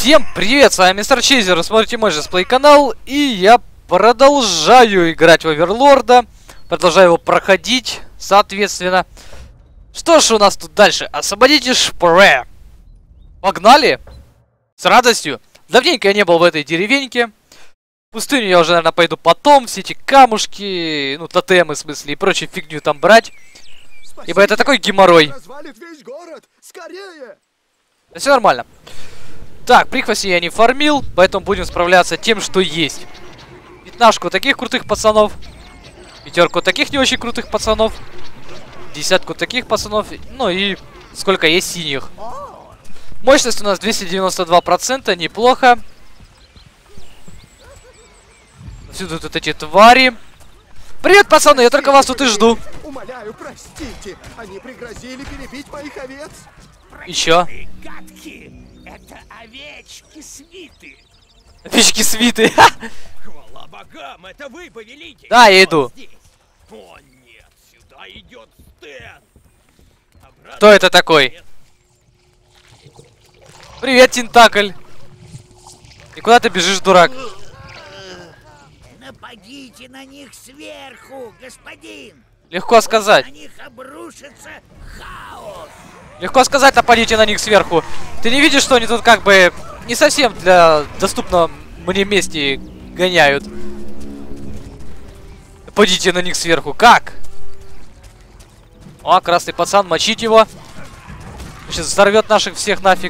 Всем привет, с вами Мистер Чейзер, вы смотрите мой же сплей канал, и я продолжаю играть в Оверлорда, продолжаю его проходить, соответственно. Что ж у нас тут дальше? Освободите Шпре. Погнали! С радостью. Давненько я не был в этой деревеньке. В пустыню я уже, наверное, пойду потом, все эти камушки, ну, тотемы, в смысле, и прочую фигню там брать. Спасибо. Ибо это такой геморрой. Весь город. Скорее! Да все нормально. Так, прихвости я не фармил, поэтому будем справляться тем, что есть. Пятнашку таких крутых пацанов. Пятерку таких не очень крутых пацанов. Десятку таких пацанов. Ну и сколько есть синих. Мощность у нас 292%, неплохо. Всюду тут эти твари. Привет, пацаны, я только вас тут и жду. Умоляю, простите. Они пригрозили перебить моих овец. И чё? Это овечки свиты. Овечки свиты. Хвала богам, это вы, повелитель. Да, я иду. О нет, сюда идет Стэн. Кто это такой? Привет, Тентакль. И куда ты бежишь, дурак? Нападите на них сверху, господин. Легко сказать. На них обрушится хаос. Легко сказать, нападите на них сверху. Ты не видишь, что они тут как бы не совсем для доступного мне мести гоняют? Нападите на них сверху. Как? О, красный пацан, мочить его. Сейчас взорвет наших всех нафиг.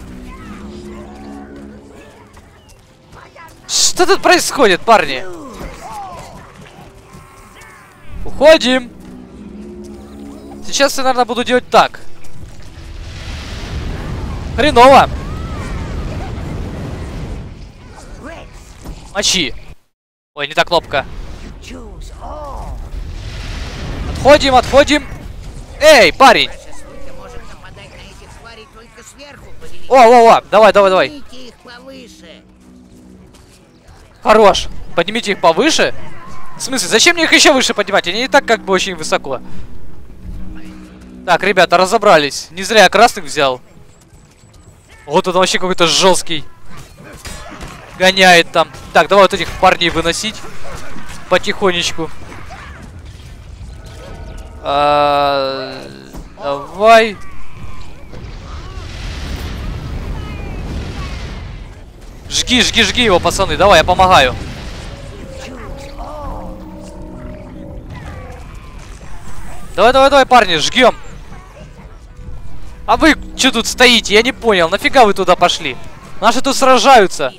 Что тут происходит, парни? Уходим. Сейчас я, наверное, буду делать так. Хреново. Мочи. Ой, не та кнопка. Отходим, отходим. Эй, парень. О, давай, давай, давай. Хорош. Поднимите их повыше. В смысле, зачем мне их еще выше поднимать? Они и так как бы очень высоко. Так, ребята, разобрались. Не зря я красных взял. Вот он вообще какой-то жесткий. Гоняет там. Так, давай вот этих парней выносить. Потихонечку. Давай. Жги, жги, жги его, пацаны. Давай, я помогаю. Давай, давай, давай, парни, жгем. А вы что тут стоите? Я не понял. Нафига вы туда пошли? Наши тут сражаются.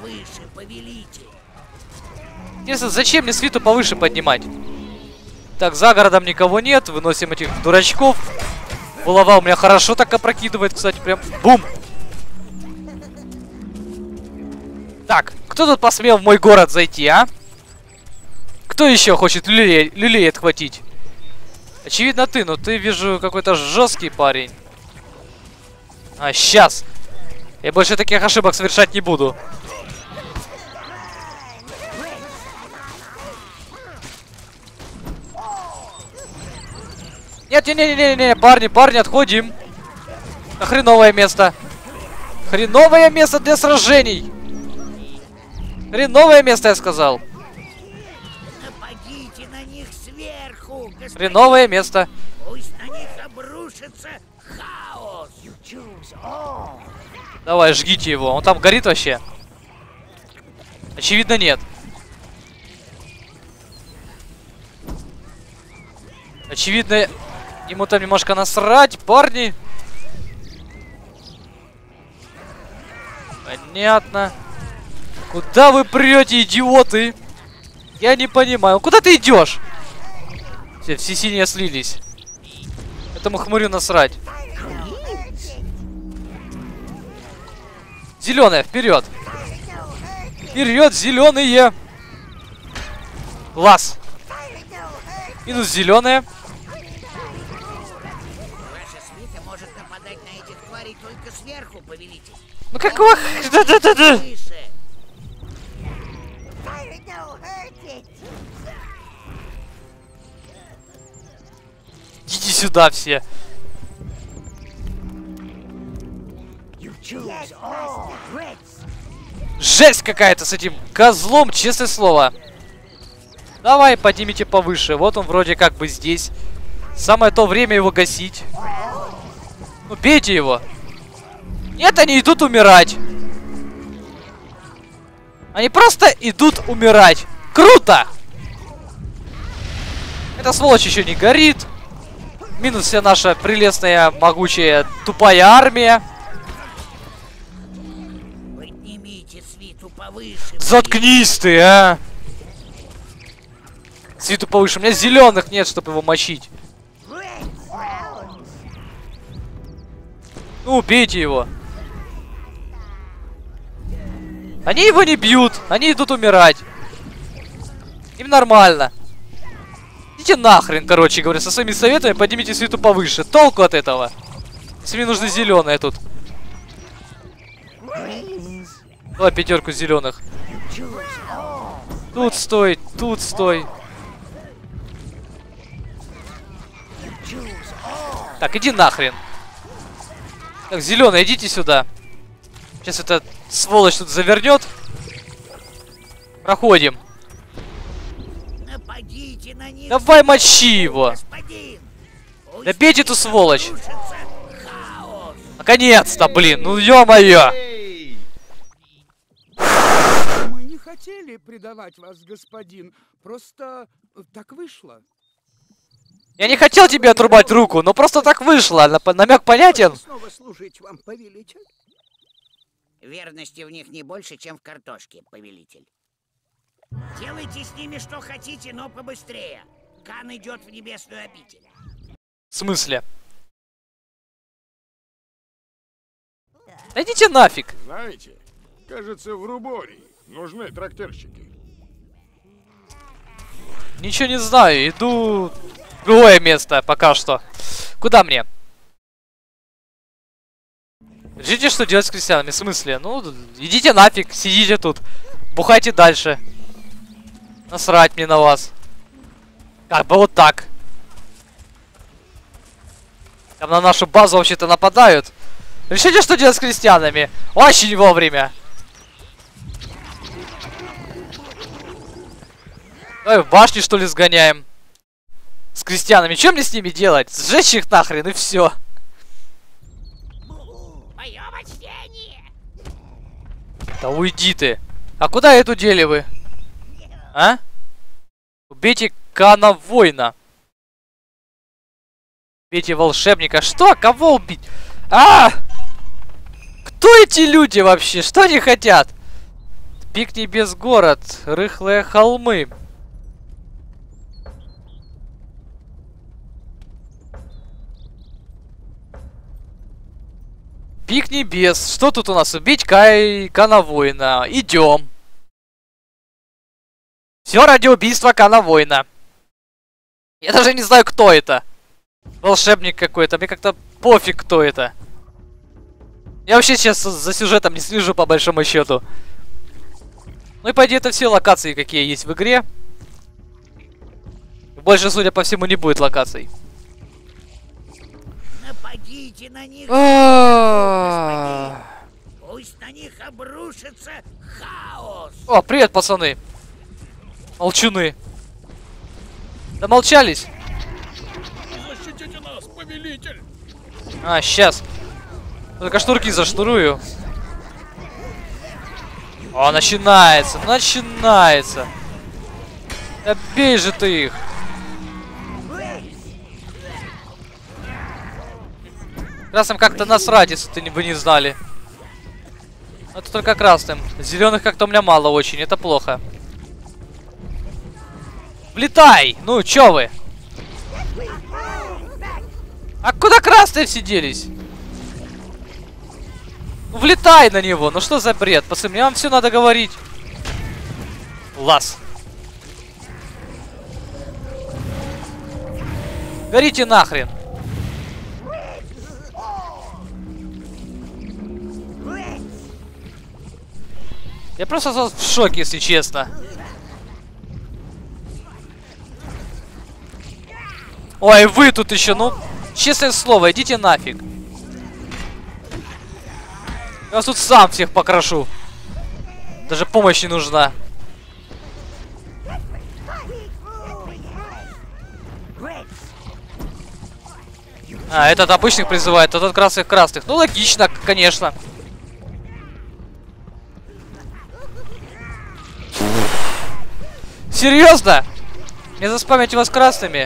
Если зачем мне свиту повыше поднимать? Так, за городом никого нет. Выносим этих дурачков. Булава у меня хорошо так опрокидывает, кстати, прям. Бум! Так, кто тут посмел в мой город зайти, а? Кто еще хочет люлей отхватить? Очевидно ты, но ты, вижу, какой-то жесткий парень. А, сейчас. Я больше таких ошибок совершать не буду. Нет, не, парни, отходим. На хреновое место. Хреновое место для сражений. Хреновое место, я сказал. Нападите на них сверху, господин. Хреновое место. Пусть на них обрушится хаос. Давай, жгите его. Он там горит вообще? Очевидно, нет. Очевидно, ему там немножко насрать, парни. Понятно. Куда вы прете, идиоты? Я не понимаю. Куда ты идешь? Все синие слились. Этому хмырю насрать. Зеленая, вперед! Вперед, зеленые! Класс! Минус зеленая. Ваша свита может нападать на этих тварей только сверху, повелитель. Ну какого? Да. Идите сюда все. Жесть какая-то с этим козлом, честное слово. Давай, поднимите повыше. Вот он вроде как бы здесь. Самое то время его гасить. Ну, бейте его. Нет, они идут умирать. Они просто идут умирать. Круто! Эта сволочь еще не горит. Минус вся наша прелестная, могучая, тупая армия. Поднимите свиту повыше. Заткнись ты, а! Свиту повыше. У меня зеленых нет, чтобы его мочить. Ну, убейте его. Они его не бьют. Они идут умирать. Им нормально. Идите нахрен, короче говоря, со своими советами поднимите свиту повыше. Толку от этого. Если мне нужны зеленые тут. Давай пятерку зеленых. Тут стой, тут стой. Так, иди нахрен. Так, зеленый, идите сюда. Сейчас эта сволочь тут завернет. Проходим. Нападите на них. Давай мочи его. Господин. Да бейте эту сволочь. Хаос. Наконец-то, блин, ну ё-моё. Мы не хотели предавать вас, господин. Просто так вышло. Я не хотел тебе отрубать руку, но просто так вышло. Намек понятен? Снова служить вам, повелитель. Верности в них не больше, чем в картошке, повелитель. Делайте с ними что хотите, но побыстрее. Кан идет в небесную обитель. В смысле? Да идите нафиг. Знаете, кажется, в Рубории нужны трактирщики. Ничего не знаю, иду в другое место пока что. Куда мне? Ждите, что делать с крестьянами? В смысле? Ну, идите нафиг, сидите тут. Бухайте дальше. Насрать мне на вас. Как бы вот так. Там на нашу базу вообще-то нападают. Решите, что делать с крестьянами? Очень вовремя. Давай в башню, что ли, сгоняем. С крестьянами. Что мне с ними делать? Сжечь их нахрен и все. Мое почтение! Да уйди ты. А куда эту дели вы? А? Убейте Кана воина. Убейте волшебника. Что? Кого убить? А! Кто эти люди вообще? Что они хотят? Пик небес город. Рыхлые холмы. Пик небес. Что тут у нас? Убить Кана воина. Идем. Все ради убийства Кана воина. Я даже не знаю, кто это. Волшебник какой-то. Мне как-то пофиг, кто это. Я вообще сейчас за сюжетом не слежу, по большому счету. Ну и по идее это все локации, какие есть в игре. Больше, судя по всему, не будет локаций. Нападите на них, пусть на них обрушится хаос. О, привет, пацаны. Молчуны. Домолчались? Защитите нас, повелитель! А, сейчас. Только шнурки зашнурую. О, начинается, начинается. Да бей же ты их. Красным как-то насрать, если вы не знали. Это только красным. Зеленых как-то у меня мало очень, это плохо. Влетай! Ну, чё вы? А куда красные все делись? Ну, влетай на него! Ну что за бред? Пацаны, мне вам все надо говорить. Лаз. Горите нахрен. Я просто в шоке, если честно. Ой, вы тут еще, ну, честное слово, идите нафиг. Я вас тут сам всех покрошу. Даже помощь не нужна. А, этот обычных призывает, а тот красных. Ну, логично, конечно. Серьезно? Не заспамить вас красными?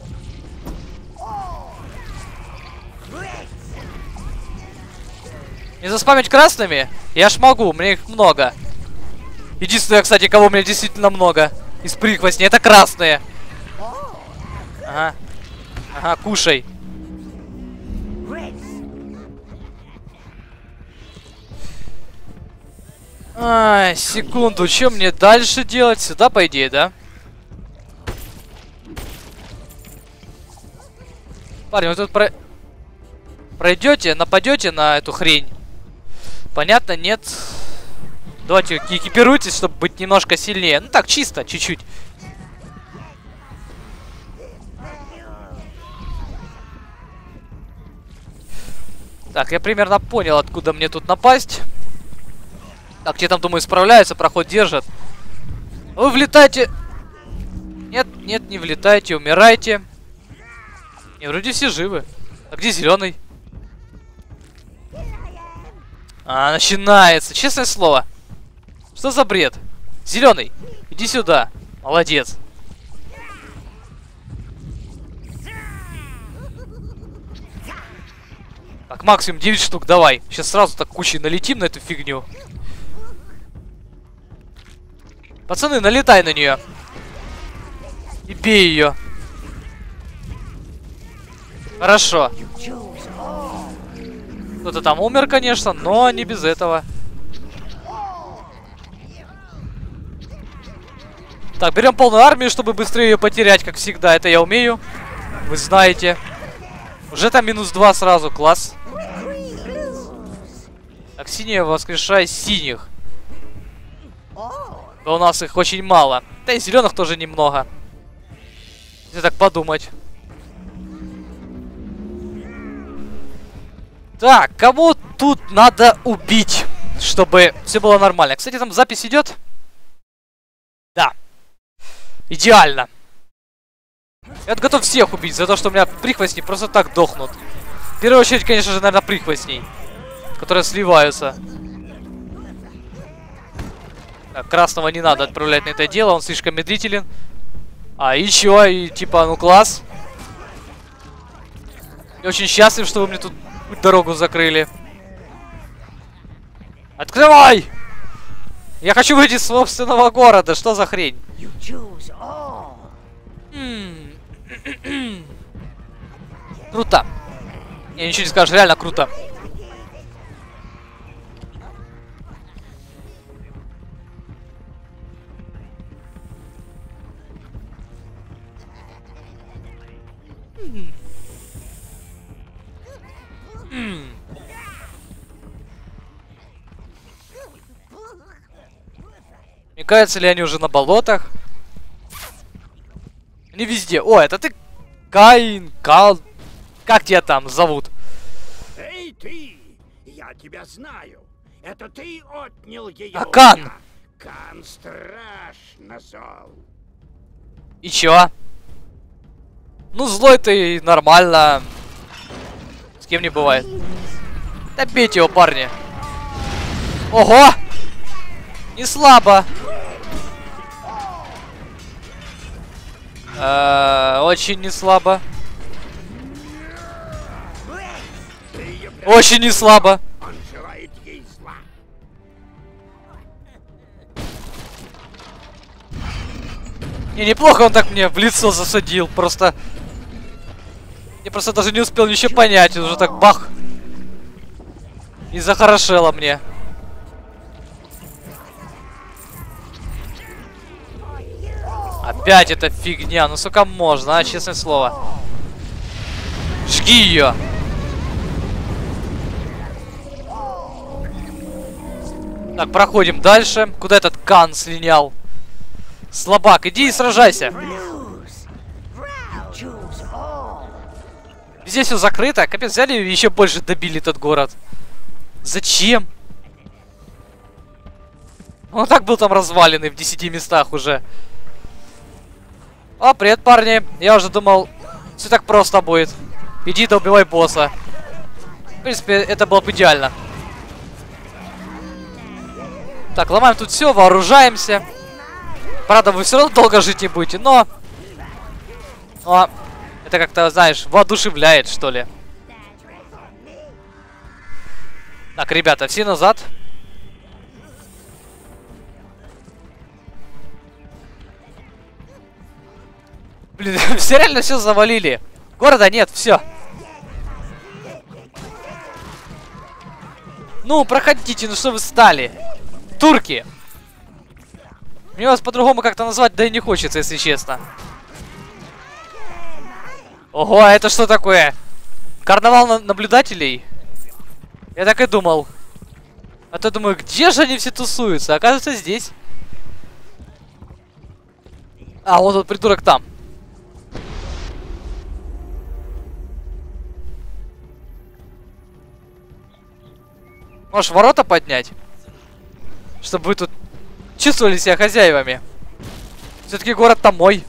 Не заспамить красными? Я ж могу, мне их много. Единственное, кстати, кого у меня действительно много из прихвостней, это красные. Ага. Ага, кушай. Ай, секунду, что мне дальше делать? Сюда, по идее, да? Парни, вы тут пройдете, нападете на эту хрень? Понятно, нет. Давайте экипируйтесь, чтобы быть немножко сильнее. Ну так, чисто, чуть-чуть. Так, я примерно понял, откуда мне тут напасть. Так, те там, думаю, справляются, проход держат. Вы влетайте. Нет, нет, не влетайте, умирайте. Не, вроде все живы. А где зеленый? А, начинается. Честное слово. Что за бред? Зеленый, иди сюда. Молодец. Так, максимум 9 штук, давай. Сейчас сразу так кучей налетим на эту фигню. Пацаны, налетай на нее. И бей ее. Хорошо. Кто-то там умер, конечно, но не без этого. Так, берем полную армию, чтобы быстрее ее потерять, как всегда. Это я умею. Вы знаете. Уже там -2 сразу, класс. Так, синие, воскрешай синих. Да у нас их очень мало. Да и зеленых тоже немного. Если так подумать. Так, кому тут надо убить, чтобы все было нормально? Кстати, там запись идет? Да. Идеально. Я готов всех убить за то, что у меня прихвостни просто так дохнут. В первую очередь, конечно же, наверное, прихвостней, которые сливаются. Так, красного не надо отправлять на это дело, он слишком медлителен. А, еще, и типа, ну класс. Я очень счастлив, что вы мне тут дорогу закрыли. Открывай! Я хочу выйти из собственного города, что за хрень? Круто. Я ничего не скажу, реально круто. Мне кажется, ли они уже на болотах? Они везде. О, это ты, Каин, Кал... Как тебя там зовут? Эй, ты! Я тебя знаю. Это ты отнял ее. А Кан? Кан страшно зол. И чё? Ну, злой ты, нормально. С кем не бывает. Да бейте его, парни. Ого! Не слабо. Очень не слабо. Очень не слабо. Он желает ей зла. Не, неплохо он так мне в лицо засадил. Просто... Я просто даже не успел ничего понять. Он уже так бах. И захорошело мне. Опять эта фигня. Ну сколько можно, а? Честное слово. Жги ее. Так, проходим дальше. Куда этот Кан слинял? Слабак, иди и сражайся. Здесь все закрыто. Капец, взяли и еще больше добили этот город. Зачем? Он так был там разваленный в 10 местах уже. О, привет, парни. Я уже думал, все так просто будет. Иди да убивай босса. В принципе, это было бы идеально. Так, ломаем тут все, вооружаемся. Правда, вы все равно долго жить не будете, но... это как-то, знаешь, воодушевляет, что ли. Так, ребята, все назад. Блин, все реально все завалили. Города нет, все. Ну, проходите, ну что вы стали? Турки. Мне вас по-другому как-то назвать, да и не хочется, если честно. Ого, а это что такое? Карнавал наблюдателей? Я так и думал. А то думаю, где же они все тусуются? Оказывается, здесь. А, вот тот придурок там. Можешь ворота поднять? Чтобы вы тут чувствовали себя хозяевами. Все-таки город-то мой.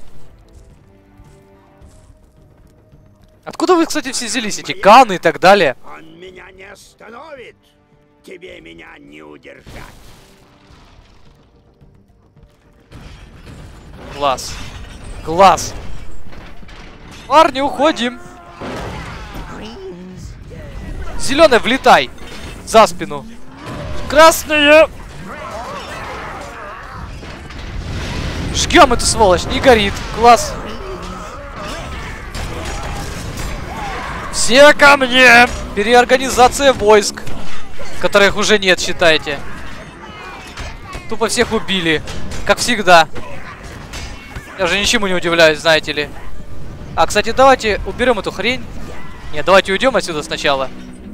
Откуда вы, кстати, все взялись? Эти каны и так далее. Он меня не остановит. Тебе меня не удержать. Класс. Класс. Парни, уходим. Зеленый, влетай. За спину. Красные. Жгем эту сволочь, не горит. Класс. Все ко мне. Переорганизация войск, которых уже нет, считайте. Тупо всех убили. Как всегда. Я уже ничему не удивляюсь, знаете ли. А, кстати, давайте уберем эту хрень. Нет, давайте уйдем отсюда сначала.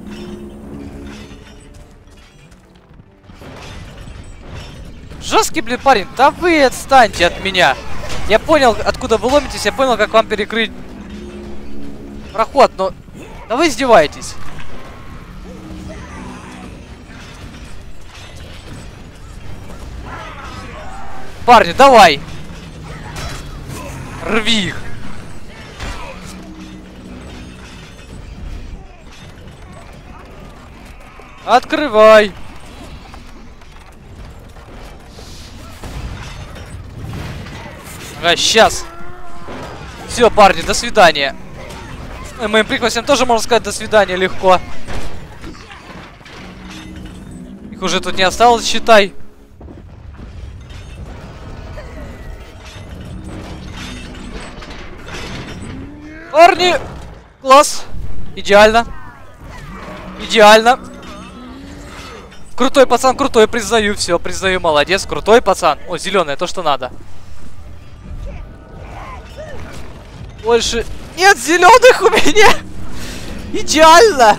Жесткий, блин, парень. Да вы отстаньте от меня. Я понял, откуда вы ломитесь. Я понял, как вам перекрыть проход, но... Да вы издеваетесь. Парни, давай. Рви их. Открывай. А, сейчас. Все, парни, до свидания. Моим прихвостням тоже можно сказать до свидания легко. Их уже тут не осталось, считай. Парни! Класс! Идеально! Идеально! Крутой пацан, крутой, признаю, все, признаю, молодец, крутой пацан. О, зеленое, то, что надо. Больше нет зеленых у меня! Идеально!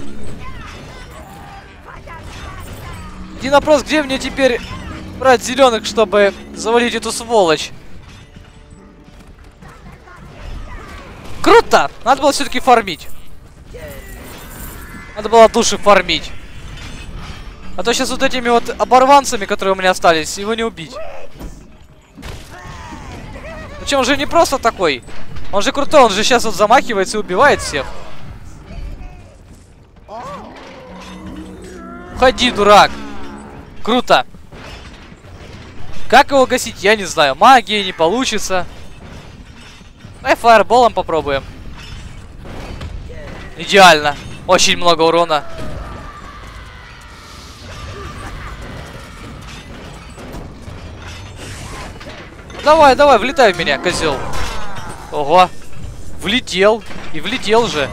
Один вопрос, где мне теперь брать зеленых, чтобы завалить эту сволочь? Круто! Надо было все-таки фармить. Надо было души фармить. А то сейчас вот этими вот оборванцами, которые у меня остались, его не убить. Причем он же не просто такой. Он же крутой, он же сейчас вот замахивается и убивает всех. Уходи, дурак. Круто. Как его гасить, я не знаю. Магия не получится. Давай фаерболом попробуем. Идеально. Очень много урона. Давай, давай, влетай в меня, козел. Ого. Влетел. И влетел же.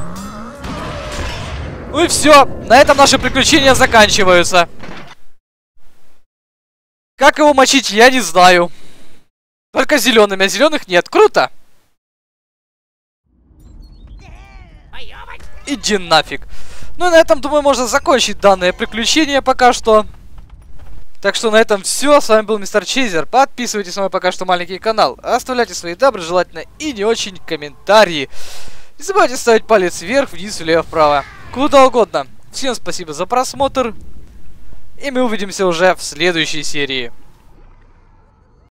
Ну и все. На этом наши приключения заканчиваются. Как его мочить, я не знаю. Только зелеными, а зеленых нет. Круто. Иди нафиг. Ну и на этом, думаю, можно закончить данное приключение пока что. Так что на этом все. С вами был Мистер Чейзер. Подписывайтесь на мой пока что маленький канал. Оставляйте свои доброжелательные и не очень комментарии. Не забывайте ставить палец вверх, вниз, влево, вправо. Куда угодно. Всем спасибо за просмотр. И мы увидимся уже в следующей серии.